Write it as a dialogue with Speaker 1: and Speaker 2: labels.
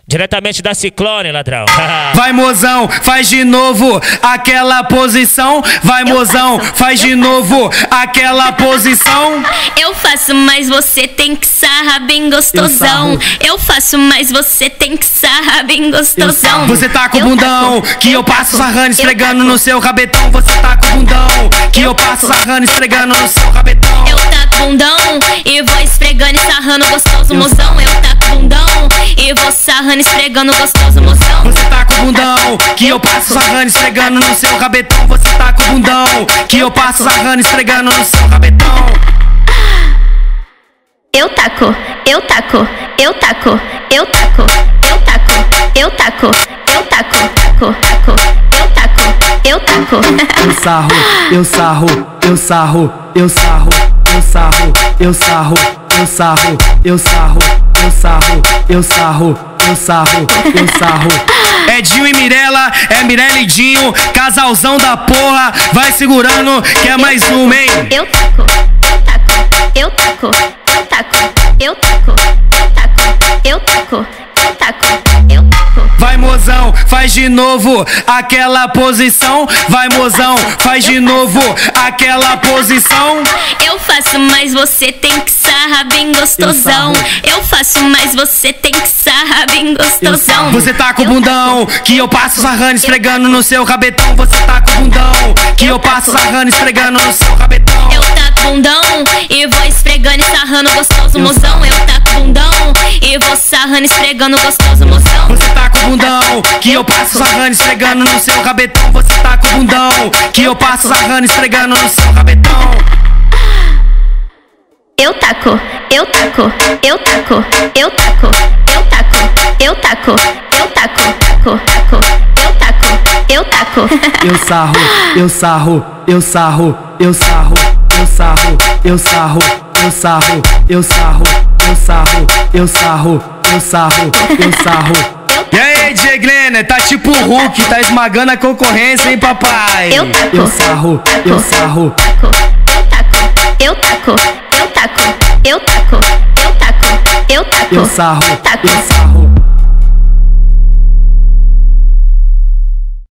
Speaker 1: Diretamente da Ciclone, ladrão.
Speaker 2: Vai, mozão, faz de novo aquela posição. Vai, mozão, faz de novo aquela posição.
Speaker 3: Eu faço, mas você tem que sarrar bem gostosão. Eu faço, mas você tem que sarrar bem gostosão.
Speaker 2: Você tá com o bundão que eu passo sarrando, esfregando no seu rabetão. Você tá com o bundão que eu passo sarrando, esfregando no seu rabetão.
Speaker 3: Eu tá com bundão e vou esfregando e sarrando gostoso, mozão. Eu tá com bundão e vou sarrando, esfregando gostoso, mozão.
Speaker 2: Você tá com o bundão que eu passo sarrando, esfregando no seu rabetão. Você tá com o bundão que eu passo sarrando, esfregando no seu rabetão.
Speaker 3: Eu taco, eu taco, eu taco, eu taco, eu taco, eu taco, eu taco, taco, taco, eu taco, eu taco.
Speaker 2: Eu sarro, eu sarro, eu sarro, eu sarro, eu sarro, eu sarro, eu sarro, eu sarro, eu sarro, eu sarro, eu sarro, eu sarro. É Dinho e Mirella, é Mirella e Dinho, casalzão da porra. Vai segurando que é mais uma, hein?
Speaker 3: Eu taco, eu taco, eu taco, eu taco, eu taco, eu taco, eu taco, eu taco, eu taco.
Speaker 2: Vai, mozão, faz de novo aquela posição. Vai, mozão, faz de novo aquela posição.
Speaker 3: Eu faço, mas você tem que sarrar bem gostosão. Eu faço, mas você tem que sarrar bem gostosão.
Speaker 2: Você tá com o bundão que eu passo sarrando, esfregando no seu rabetão. Você tá com o bundão que eu passo sarrando, esfregando no seu rabetão.
Speaker 3: Eu tá com bundão e vou esfregando e sarrando gostoso, mozão. Eu tá com bundão e vou sarrando, esfregando gostoso, mozão.
Speaker 2: Você tá com o bundão que eu passo sarrando, esfregando no seu rabetão. Você tá com o bundão que eu passo sarrando, esfregando no seu rabetão.
Speaker 3: Eu taco, eu taco, eu taco, eu taco, eu taco, eu taco, eu taco, taco, taco, eu taco, eu taco.
Speaker 2: Eu sarro, eu sarro, eu sarro, eu sarro, eu sarro, eu sarro, eu sarro, eu sarro, eu sarro, eu sarro, eu sarro, eu sarro. E aí, DJ Glenner, tá tipo o Hulk, tá esmagando a concorrência, hein, papai?
Speaker 3: Eu taco,
Speaker 2: eu sarro, eu sarro,
Speaker 3: eu taco, eu taco, eu taco, eu taco, eu taco, eu taco,
Speaker 2: eu sarro,
Speaker 3: taco.
Speaker 2: eu sarro.